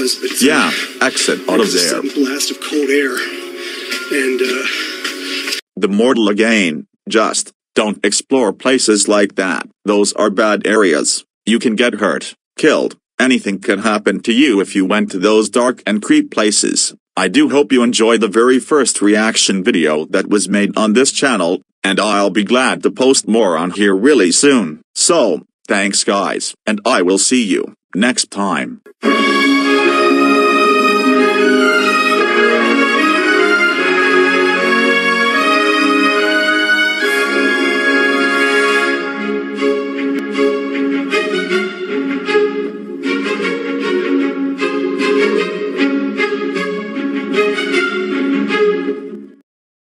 was, but yeah, exit out of there. A sudden blast of cold air, and the mortal again. Just don't explore places like that. Those are bad areas. You can get hurt, killed. Anything can happen to you if you went to those dark and creep places. I do hope you enjoyed the very first reaction video that was made on this channel, and I'll be glad to post more on here really soon. So, thanks guys, and I will see you next time.